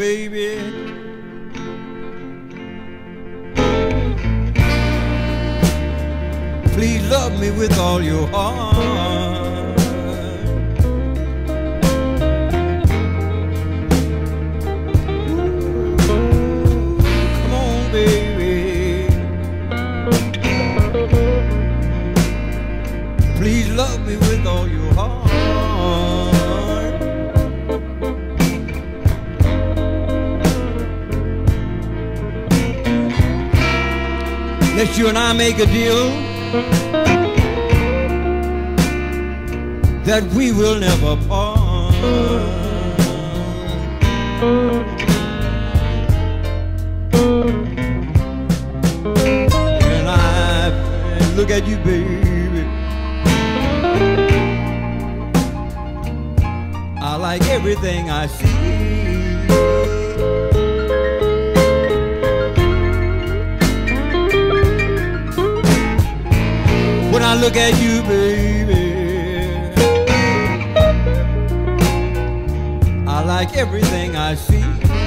baby. Please love me with all your heart. Come on, baby. Please love me with all your heart. Let's you and I make a deal that we will never part. And I look at you, baby, I like everything I see. When I look at you, baby, I like everything I see.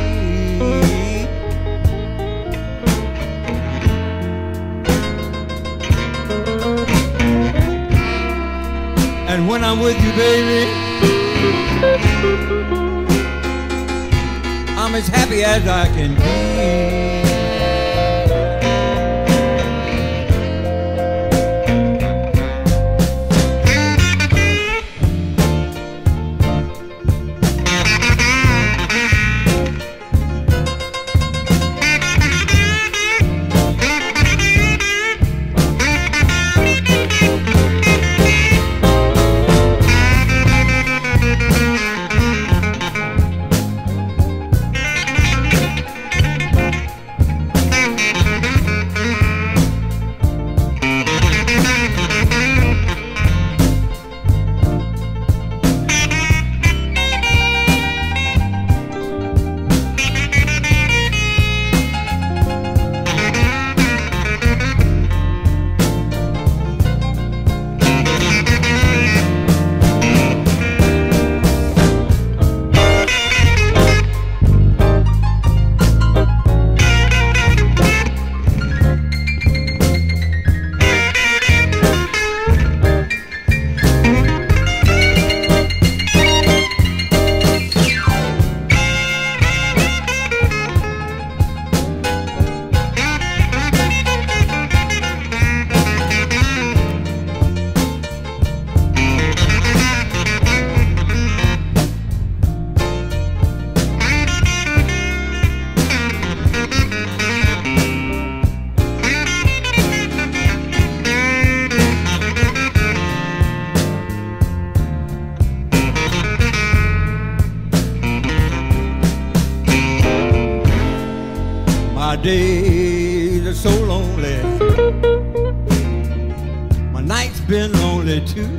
And when I'm with you, baby, I'm as happy as I can be. My days are so lonely, my nights been lonely too.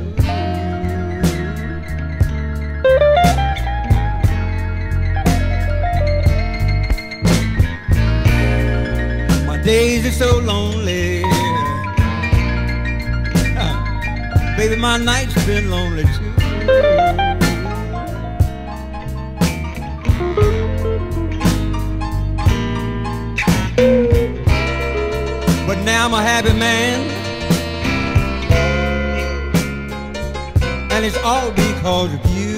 My days are so lonely, baby, my nights been lonely too. But now I'm a happy man, and it's all because of you.